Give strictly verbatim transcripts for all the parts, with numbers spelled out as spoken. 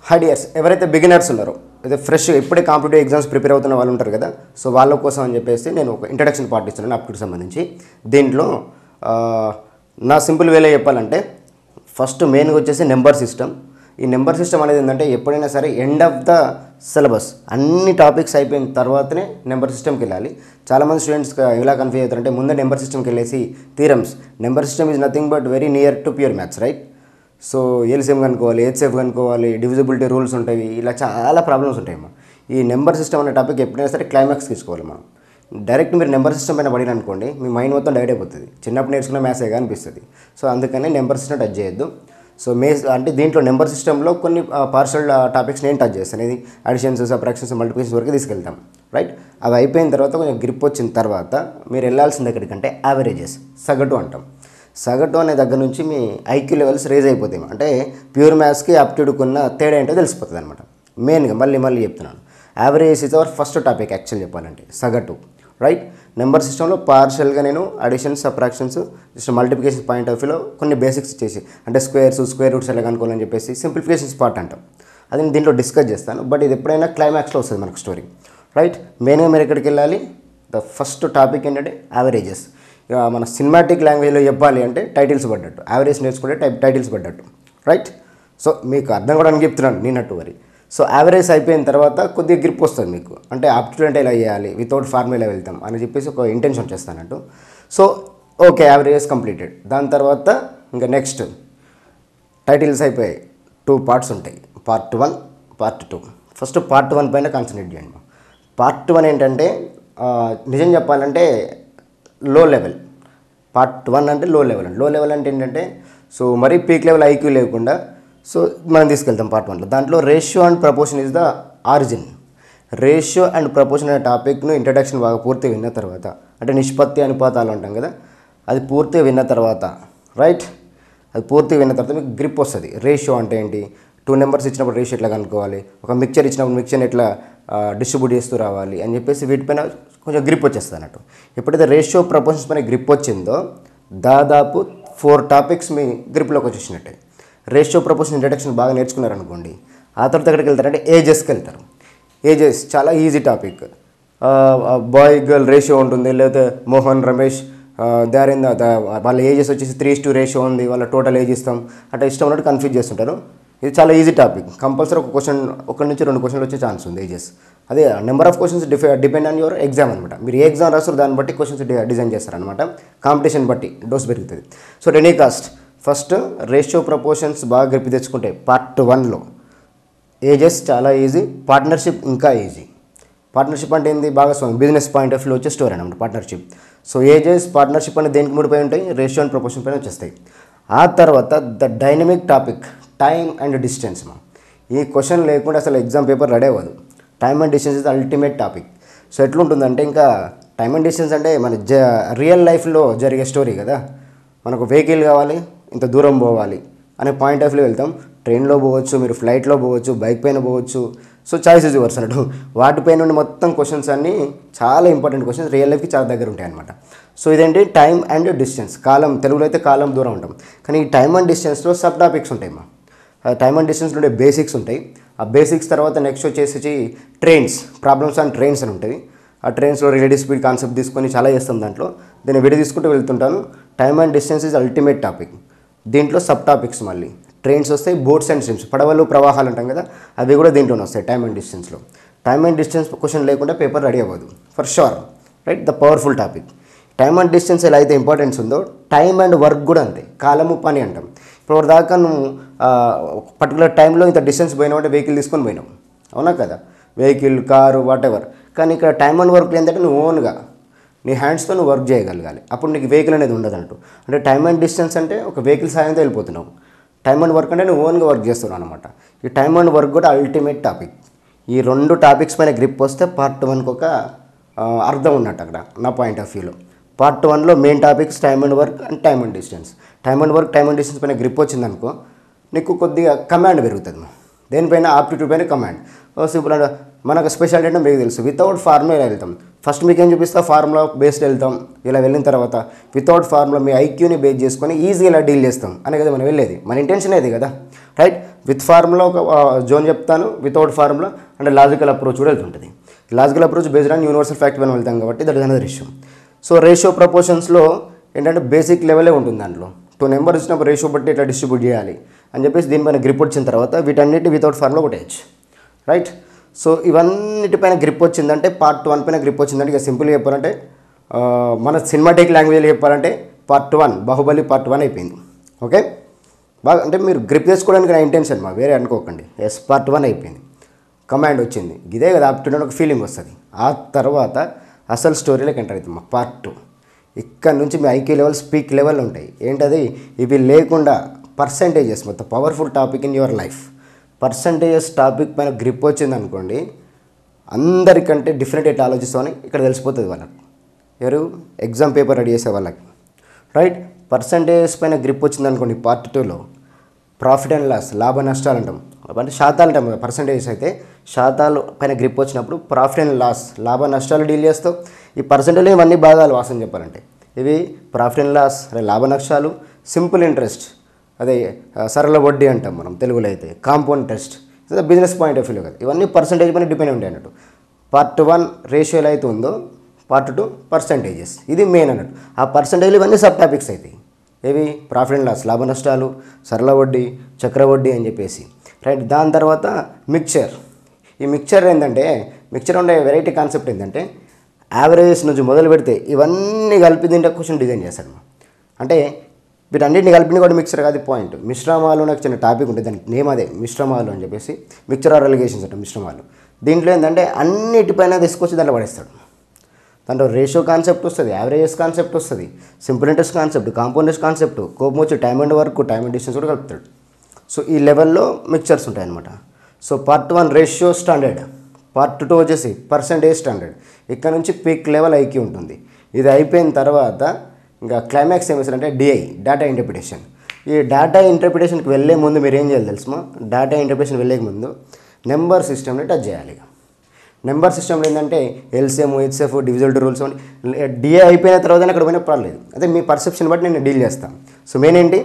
హైడియర్స్ ఎవరైతే బిగినర్స్ ఉన్నారో అయితే ఫ్రెష్ ఇప్పుడే కాంపిటేటివ్ ఎగ్జామ్స్ ప్రిపేర్ అవుతున్న వాళ్ళు ఉంటారు కదా, సో వాళ్ళ కోసం అని చెప్పేసి నేను ఒక ఇంట్రడక్షన్ పార్ట్ ఇస్తున్నాను అప్టిట్యూడ్కి సంబంధించి. దీంట్లో నా సింపుల్ వేలో చెప్పాలంటే ఫస్ట్ మెయిన్గా వచ్చేసి నెంబర్ సిస్టమ్. ఈ నెంబర్ సిస్టమ్ అనేది ఏంటంటే ఎప్పుడైనా సరే ఎండ్ ఆఫ్ ద సిలబస్ అన్ని టాపిక్స్ అయిపోయిన తర్వాతనే నెంబర్ సిస్టమ్కి వెళ్ళాలి. చాలామంది స్టూడెంట్స్ ఎలా కన్ఫ్యూజ్ అవుతారంటే ముందే నెంబర్ సిస్టమ్కి వెళ్ళేసి theorems, number system is nothing but very near to pure maths, right? So LCM కనుక్కోవాలి, హెచ్సిఎఫ్ కనుక్కోవాలి, డివిజిబిలిటీ రూల్స్ ఉంటాయి, ఇలా చాలా ప్రాబ్లమ్స్ ఉంటాయమ్మా. ఈ నెంబర్ సిస్టమ్ అనే టాపిక్ ఎప్పుడైనా సరే క్లైమాక్స్కి తీసుకోవాలి మనం. డైరెక్ట్ మీరు నెంబర్ సిస్టమ్ పైన పడిన అనుకోండి మీ మైండ్ మొత్తం డైవర్ట్ అయిపోతుంది, చిన్నప్పుడు నేర్చుకున్న మ్యాథ్సేగా అనిపిస్తుంది. సో అందుకని నెంబర్ సిస్టమ్ టచ్ చేయొద్దు. సో మే అంటే దీంట్లో నెంబర్ సిస్టంలో కొన్ని పార్షల్ టాపిక్స్ నేను టచ్ చేస్తాను. ఇది అడిషన్స్, సబ్ట్రాక్షన్స్, మల్టిప్లికేషన్స్ వరకు తీసుకెళ్తాం, రైట్? అవి అయిపోయిన తర్వాత కొంచెం గ్రిప్ వచ్చిన తర్వాత మీరు వెళ్ళాల్సింది ఎక్కడికంటే యావరేజెస్, సగటు అంటాం. సగటు అనే దగ్గర నుంచి మీ ఐక్యూ లెవెల్స్ రేజ్ అయిపోతాయి. అంటే ప్యూర్ మ్యాథ్స్కి అప్టిట్యూడ్కి ఉన్న తేడా ఏంటో తెలిసిపోతుంది అనమాట. మెయిన్గా మళ్ళీ మళ్ళీ చెప్తున్నాను, average is our first topic actual చెప్పాలంటే, సగటు, రైట్? నెంబర్ సిస్టంలో పార్షల్గా నేను additions, subtractions, just multiplication point of వ్యూలో కొన్ని బేసిక్స్ ఇచ్చేసి అంటే స్క్వేర్స్, స్క్వేర్ రూట్స్ ఎలా కనుక్కోవాలని చెప్పేసి సింప్లిఫికేషన్స్ పార్ట్ అంటాం. అది నేను దీంట్లో డిస్కస్ చేస్తాను. బట్ ఇది ఎప్పుడైనా క్లైమాక్స్లో వస్తుంది మనకు స్టోరీ, రైట్? మెయిన్గా మీరు ఎక్కడికి వెళ్ళాలి, ద ఫస్ట్ టాపిక్ ఏంటంటే యావరేజెస్. ఇక మన సినిమాటిక్ లాంగ్వేజ్లో చెప్పాలి అంటే టైటిల్స్ పడ్డట్టు, యావరేజ్ నేర్చుకుంటే టైప్ టైటిల్స్ పడ్డట్టు, రైట్? సో మీకు అర్థం కూడా అని చెప్తున్నాను నేనట్టు వరి. సో యావరేజ్ అయిపోయిన తర్వాత కొద్దిగా గ్రిప్ వస్తుంది మీకు, అంటే అప్టిట్యూడ్ అంటే ఎలా చేయాలి, వితౌట్ ఫార్ములా వెళ్తాం అని చెప్పేసి ఒక ఇంటెన్షన్ చేస్తానంటూ. So okay, averages completed. దాని తర్వాత ఇంకా నెక్స్ట్ టైటిల్స్ అయిపోయాయి, టూ పార్ట్స్ ఉంటాయి, part one, part two. First part one పైన కాన్సన్ట్రేట్ చేయండి. పార్ట్ వన్ ఏంటంటే నిజం చెప్పాలంటే లో లెవెల్. పార్ట్ వన్ అంటే లో లెవెల్ అండి. లో లెవెల్ అంటే ఏంటంటే సో మరీ పీక్ లెవెల్ ఐక్యూ లేకుండా సో మనం తీసుకెళ్తాం పార్ట్ వన్లో. దాంట్లో ratio and proportion is the origin. Ratio and proportion అనే టాపిక్ను ఇంట్రడక్షన్ బాగా పూర్తిగా విన్న తర్వాత, అంటే నిష్పత్తి అనుపాతాలు అంటాం కదా, అది పూర్తిగా విన్న తర్వాత, రైట్? అది పూర్తిగా విన్న తర్వాత మీకు గ్రిప్ వస్తుంది. రేషియో అంటే ఏంటి, టూ నెంబర్స్ ఇచ్చినప్పుడు రేషియో ఎట్లా కనుక్కోవాలి, ఒక మిక్చర్ ఇచ్చినప్పుడు మిక్చర్ని ఎట్లా డిస్ట్రిబ్యూట్ చేస్తూ రావాలి అని చెప్పేసి వీటిపైన కొంచెం గ్రిప్ వచ్చేస్తుంది అన్నట్టు. ఎప్పుడైతే రేషియో ప్రపోర్షన్స్ పైన గ్రిప్ వచ్చిందో దాదాపు ఫోర్ టాపిక్స్ మీ గ్రిప్లోకి వచ్చేసినట్టే. రేషియో ప్రపోర్షన్ ఇంట్రడక్షన్ బాగా నేర్చుకున్నారనుకోండి, ఆ తర్వాత ఎక్కడికి వెళ్తారంటే ఏజెస్కి వెళ్తారు. ఏజెస్ చాలా easy topic. Boy girl ratio ఉంటుంది, లేకపోతే మోహన్, రమేష్ దారి వాళ్ళ ఏజెస్ వచ్చేసి త్రీ టు రేషియో ఉంది, వాళ్ళ టోటల్ ఏజ్ ఇస్తాం, అట్లా ఇష్టం ఉన్నట్టు కన్ఫ్యూజ్ చేస్తుంటారు. ఇది చాలా ఈజీ టాపిక్. కంపల్సరీ ఒక క్వశ్చన్, ఒకటి నుంచి రెండు క్వశ్చన్లు వచ్చే ఛాన్స్ ఉంది ఏజెస్. అదే నెంబర్ ఆఫ్ క్వశ్చన్స్ డిఫె డిపెండ్ ఆన్ యువర్ ఎగ్జామ్ అనమాట. మీరు ఏ ఎగ్జామ్ రాస్తారు దాన్ని బట్టి క్వశ్చన్స్ డిజైన్ చేస్తారనమాట. కాంపిటీషన్ బట్టి డోస్ పెరుగుతుంది. So any cost first ratio proportions బాగా గ్రిప్ తెచ్చుకుంటే పార్ట్ వన్లో ఏజెస్ చాలా ఈజీ, పార్ట్నర్షిప్ ఇంకా ఈజీ. పార్ట్నర్షిప్ అంటే ఏంది, బాగా బిజినెస్ పాయింట్ ఆఫ్ వ్యూ వచ్చే స్టోరీ అనమాట పార్ట్నర్షిప్. సో ఏజెస్, పార్ట్నర్షిప్ అనేది దేనికి ముడిపోయి ఉంటాయి, రేషియో అండ్ ప్రపోర్షన్ పైన వచ్చేస్తాయి. ఆ తర్వాత the dynamic topic time and distance. మా ఈ క్వశ్చన్ లేకుండా అసలు ఎగ్జామ్ పేపర్ రెడీ అవ్వదు. Time and distance is ultimate topic. So ఎట్లుంటుందంటే ఇంకా టైమ్ అండ్ డిస్టెన్స్ అంటే మన జ రియల్ లైఫ్లో జరిగే స్టోరీ కదా. మనకు వెహికల్ కావాలి, ఇంత దూరం పోవాలి అనే పాయింట్ ఆఫ్ వ్యూ వెళ్తాం. ట్రైన్లో పోవచ్చు, మీరు ఫ్లైట్లో పోవచ్చు, బైక్ పైన పోవచ్చు. సో చాయిస్ ఇస్ యువర్స్ అన్నట్టు. వాటిపై నుండి మొత్తం క్వశ్చన్స్ అన్నీ చాలా ఇంపార్టెంట్ క్వశ్చన్స్, రియల్ లైఫ్కి చాలా దగ్గర ఉంటాయి అనమాట. సో ఇదేంటి టైమ్ అండ్ డిస్టెన్స్. కాలం, తెలుగులో అయితే కాలం, దూరం ఉంటాం. కానీ ఈ టైమ్ అండ్ డిస్టెన్స్లో సబ్ టాపిక్స్ ఉంటాయి మా. టైమ్ అండ్ డిస్టెన్స్లో ఉండే బేసిక్స్ ఉంటాయి. ఆ బేసిక్స్ తర్వాత నెక్స్ట్ వచ్చేసి ట్రైన్స్, ప్రాబ్లమ్స్ అండ్ ట్రైన్స్ అని ఉంటుంది. ఆ ట్రైన్స్లో రిలేటివ్ స్పీడ్ కాన్సెప్ట్ తీసుకొని చాలా చేస్తాం దాంట్లో. దీన్ని విడి తీసుకుంటూ వెళ్తుంటాను. Time and distance is ultimate topic. దీంట్లో సబ్ టాపిక్స్ మళ్ళీ ట్రైన్స్ వస్తాయి, బోట్స్ అండ్ స్ట్రీమ్స్, పడవలు, ప్రవాహాలు అంటాం కదా, అవి కూడా దీంట్లోనే వస్తాయి టైమ్ అండ్ డిస్టెన్స్లో. టైమ్ అండ్ డిస్టెన్స్ క్వశ్చన్ లేకుండా పేపర్ రెడీ అవ్వదు for sure, right? The powerful topic. Time and distance ఎలా అయితే ఇంపార్టెన్స్ ఉందో టైమ్ అండ్ వర్క్ కూడా అంతే. కాలము, పని అంటాం. ఇప్పుడు దాకా నువ్వు పర్టికులర్ టైంలో ఇంత డిస్టెన్స్ పోయినావు అంటే వెహికల్ తీసుకొని పోయినావు, అవునా కదా? Vehicle, car, whatever. కానీ ఇక్కడ టైమ్ అండ్ వర్క్ ఏంటంటే నువ్వు ఓన్గా నీ హ్యాండ్స్తో నువ్వు వర్క్ చేయగలగాలి. అప్పుడు నీకు వెహికల్ అనేది ఉండదు అన్నట్టు. అంటే టైమ్ అండ్ డిస్టెన్స్ అంటే ఒక వెహికల్ సాయంతో వెళ్ళిపోతున్నావు. టైమ్ అండ్ వర్క్ అంటే నువ్వు ఓన్గా వర్క్ చేస్తున్నావు అనమాట. ఈ టైమ్ అండ్ వర్క్ కూడా అల్టిమేట్ టాపిక్. ఈ రెండు టాపిక్స్ పైన గ్రిప్ వస్తే పార్ట్ వన్కి ఒక అర్థం ఉన్నట్టు అక్కడ నా పాయింట్ ఆఫ్ వ్యూలో. పార్ట్ వన్లో main topics time and work and time and distance. Time and work, time and distance పైన గ్రిప్ వచ్చిందనుకో నీకు కొద్దిగా కమాండ్ పెరుగుతుంది. దేనిపైన, ఆప్టిట్యూడ్ పైన కమాండ్. సింపుల్ అంటే మనకు స్పెషాలిటీ అంటే మీకు తెలుసు, వితౌట్ ఫార్ములా ఇలా వెళ్తాం. ఫస్ట్ మీకు ఏం చూపిస్తా, ఫార్ములా బేస్డ్ వెళ్తాం. ఇలా వెళ్ళిన తర్వాత వితౌట్ ఫార్ములా మీ ఐక్యూని బేస్ చేసుకొని ఈజీగా ఇలా డీల్ చేస్తాం అనే కదా మనం వెళ్ళేది. మన ఇంటెన్షన్ అది కదా, రైట్. విత్ ఫార్ములా ఒక జోన్ చెప్తాను, వితౌట్ ఫార్ములా అంటే లాజికల్ అప్రోచ్ కూడా వెళ్తుంటుంది. Logical approach based on universal fact మనం వెళ్తాం కాబట్టి that is another issue. So ratio ప్రపోర్షన్స్లో ఏంటంటే బేసిక్ లెవెలే ఉంటుంది. దాంట్లో టూ నెంబర్ ఇచ్చినప్పుడు రేషియో బట్టి ఇట్లా డిస్ట్రిబ్యూట్ చేయాలి అని చెప్పేసి దీనిపైన గ్రిప్ వచ్చిన తర్వాత వీటన్నిటి వితౌట్ ఫార్ములా కొట్టేయచ్చు, రైట్. సో ఇవన్నిటిపైన గ్రిప్ వచ్చిందంటే పార్ట్ వన్ పైన గ్రిప్ వచ్చిందంటే ఇక సింపుల్గా చెప్పాలంటే మన సినిమాటిక్ లాంగ్వేజ్లో చెప్పాలంటే part one Baahubali part one అయిపోయింది. ఓకే, బాగా అంటే మీరు గ్రిప్ తెచ్చుకోవడానికి నా ఇంటెన్షన్ మా వేరే అనుకోకండి. ఎస్, పార్ట్ వన్ అయిపోయింది, కమాండ్ వచ్చింది, ఇదే కదా ఆప్టిట్యూడ్ ఒక ఫీలింగ్ వస్తుంది. ఆ తర్వాత అసలు స్టోరీలోకి ఎంటర్ అవుతుంది మా పార్ట్ టూ. ఇక్కడ నుంచి మీ ఐక్యూ లెవెల్స్ పీక్ లెవెల్ ఉంటాయి. ఏంటది, ఇవి లేకుండా పర్సంటేజెస్ మొత్తం powerful topic in your life. Percentages topic పైన గ్రిప్ వచ్చింది అనుకోండి, అందరికంటే డిఫరెంట్ ఎట్లా ఆలోచిస్తామని ఇక్కడ తెలిసిపోతుంది వాళ్ళకి, ఎవరు ఎగ్జామ్ పేపర్ రెడీ చేసే వాళ్ళకి, రైట్. పర్సంటేజెస్ పైన గ్రిప్ వచ్చింది అనుకోండి పార్ట్ టూలో ప్రాఫిట్ అండ్ లాస్, లాభ నష్టాలు అంటాం, అంటే శాతాలు అంటాం. పర్సంటేజెస్ అయితే శాతాలు పైన గ్రిప్ వచ్చినప్పుడు ప్రాఫిట్ అండ్ లాస్, లాభ నష్టాలు డీల్ చేస్తావు. ఈ పర్సంటేజ్లో ఇవన్నీ భాగాలు వాసన చెప్పాలంటే ఇవి ప్రాఫిట్ అండ్ లాస్, అదే లాభ నష్టాలు, సింపుల్ ఇంట్రెస్ట్, అదే సరళ వడ్డీ అంటాం మనం తెలుగులో అయితే, కాంపౌండ్ ఇంట్రెస్ట్, ఇది బిజినెస్ పాయింట్ ఆఫ్ వ్యూ కదా. ఇవన్నీ పర్సంటేజ్ పైన డిపెండ్ ఉంటాయి అన్నట్టు. పార్ట్ వన్ రేషియోలో అయితే ఉందో పార్ట్ టూ పర్సంటేజెస్, ఇది మెయిన్ అన్నట్టు. ఆ పర్సంటేజ్లు ఇవన్నీ సబ్ టాపిక్స్ అవుతాయి. ఏవి, ప్రాఫిట్ అండ్ లాస్, లాభ నష్టాలు, సరళ వడ్డీ, చక్ర వడ్డీ అని చెప్పేసి, రైట్. దాని తర్వాత మిక్చర్. ఈ మిక్చర్ ఏంటంటే, మిక్చర్ ఉండే వెరైటీ కాన్సెప్ట్ ఏంటంటే యావరేజెస్ నుంచి మొదలు పెడితే ఇవన్నీ కలిపి దీంట్లో క్వశ్చన్ డిజైన్ చేస్తాడు. అంటే వీటన్నిటిని కలిపిన కూడా మిక్చర్ కాదు పాయింట్. మిశ్రమాలు నాకు చిన్న టాపిక్ ఉంటుంది, దానికి నేమ్ అదే మిశ్రమాలు అని చెప్పేసి, మిక్చర్ ఆర్ రెలిగేషన్స్ అంటే మిశ్రమాలు. దీంట్లో ఏంటంటే అన్నిటిపైన తీసుకొచ్చి దాంట్లో పడేస్తాడు. దాంట్లో రేషియో కాన్సెప్ట్ వస్తుంది, యావరేజెస్ కాన్సెప్ట్ వస్తుంది, simple interest concept, compound interest concept, కోపం వచ్చి time and work, time and distance కూడా కలుపుతాడు. సో ఈ లెవెల్లో మిక్చర్స్ ఉంటాయన్నమాట. So part one ratio standard, part two వచ్చేసి పర్సంటేజ్ స్టాండర్డ్. ఇక్కడ నుంచి పీక్ లెవెల్ ఐక్యూ ఉంటుంది. ఇది అయిపోయిన తర్వాత ఇంకా క్లైమాక్స్ ఏమిస్తారంటే డిఐ, డేటా ఇంటర్ప్రిటేషన్. ఈ డేటా ఇంటర్ప్రిటేషన్కి వెళ్ళే ముందు మీరు ఏం చేయాలి తెలుసుమా, డేటా ఇంటర్ప్రిటేషన్ వెళ్ళే ముందు నెంబర్ సిస్టమ్ని టచ్ చేయాలి. నెంబర్ సిస్టమ్లో ఏంటంటే LCM, HCF, divisibility rules, DI అయిపోయిన తర్వాత అక్కడ పోయినా పర్లేదు, అదే మీ పర్సెప్షన్ బట్టి నేను డీల్ చేస్తాను. సో మెయిన్ ఏంటి,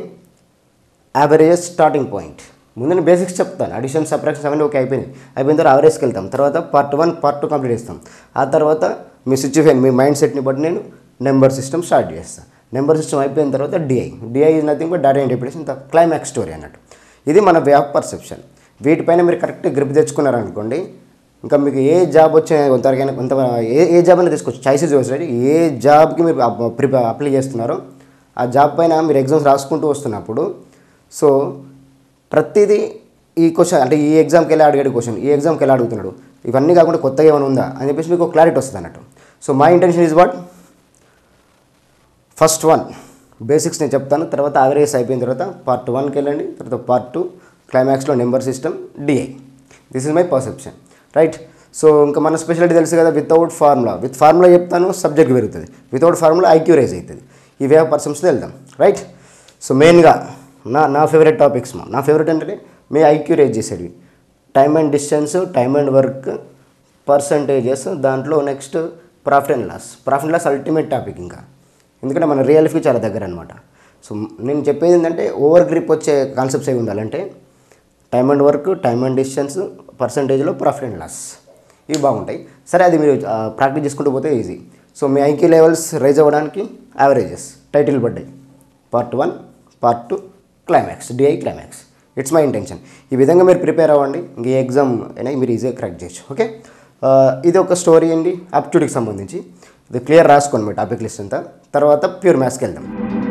యావరేజ్ స్టార్టింగ్ పాయింట్. ముందు నేను బేసిక్స్ చెప్తాను, అడిషన్ సబ్ట్రాక్షన్స్ అవన్నీ ఓకే అయిపోయినాయి. అయిపోయిన తర్వాత యావరేజ్కి వెళ్తాం, తర్వాత part one part two complete చేస్తాం. ఆ తర్వాత మీ సిచ్యువేషన్, మీ మైండ్ సెట్ని బట్టి నేను నెంబర్ సిస్టమ్ స్టార్ట్ చేస్తాను. నెంబర్ సిస్టమ్ అయిపోయిన తర్వాత DI, DI is nothing but data interpretation, the climax story అన్నట్టు. ఇది మన వే ఆఫ్ పర్సెప్షన్. వీటిపైన మీరు కరెక్ట్గా గ్రిప్ తెచ్చుకున్నారనుకోండి, ఇంకా మీకు ఏ జాబ్ వచ్చే కొంతవరకైనా కొంత ఏ ఏ జాబ్ అయినా తీసుకోవచ్చు, చాయిసెస్ చూసి ఏ జాబ్కి మీరు ప్రిపేర్ అప్లై చేస్తున్నారో ఆ జాబ్ పైన మీరు ఎగ్జామ్స్ రాసుకుంటూ వస్తున్నప్పుడు, సో ప్రతిదీ ఈ క్వశ్చన్ అంటే ఈ ఎగ్జామ్కి వెళ్ళి అడిగాడు క్వశ్చన్, ఈ ఎగ్జామ్కి వెళ్ళి అడుగుతున్నాడు, ఇవన్నీ కాకుండా కొత్తగా ఏమైనా ఉందా అని చెప్పేసి మీకు క్లారిటీ వస్తుంది అన్నట్టు. So my intention is what, first one basics నేను చెప్తాను, తర్వాత యావరేజ్ అయిపోయిన తర్వాత పార్ట్ వన్కి వెళ్ళండి, తర్వాత పార్ట్ టూ క్లైమాక్స్లో number system, DI. This is my perception, right. So ఇంకా మన స్పెషాలిటీ తెలుసు కదా, వితౌట్ ఫార్ములా, విత్ ఫార్ములా చెప్తాను సబ్జెక్ట్ పెరుగుతుంది, వితౌట్ ఫార్ములా ఐక్యూ రైజ్ అవుతుంది. ఈ వే ఆఫ్ పర్సెప్షన్స్లో వెళ్దాం, రైట్. సో మెయిన్గా నా నా ఫేవరెట్ టాపిక్స్ మా నా ఫేవరెట్ ఏంటంటే మీ ఐక్యూ రైజ్ చేసేవి time and distance, time and work, percentages, దాంట్లో next profit and loss. Profit and loss ultimate topic ఇంకా, ఎందుకంటే మన రియల్ లైఫ్కి చాలా దగ్గర అనమాట. సో నేను చెప్పేది ఏంటంటే ఓవర్ గ్రిప్ వచ్చే కాన్సెప్ట్స్ ఏవి ఉండాలంటే time and work, time and distance, పర్సంటేజ్లో ప్రాఫిట్ అండ్ లాస్, ఇవి బాగుంటాయి. సరే అది మీరు ప్రాక్టీస్ చేసుకుంటూ పోతే ఈజీ. సో మీ ఐక్యూ లెవెల్స్ రైజ్ అవ్వడానికి యావరేజెస్ టైటిల్ పడ్డాయి, part one part two climax, DI climax. It's my intention. ఈ విధంగా మీరు ప్రిపేర్ అవ్వండి, ఇంక ఈ ఎగ్జామ్ అయినా మీరు ఈజీగా క్రాక్ చేయొచ్చు. ఓకే, ఇది ఒక స్టోరీ అండి ఆప్టిట్యూడ్కి సంబంధించి. ఇది క్లియర్ రాసుకోండి మీ టాపిక్ లిస్ట్ అంతా. తర్వాత ప్యూర్ మ్యాథ్స్కి వెళ్దాం.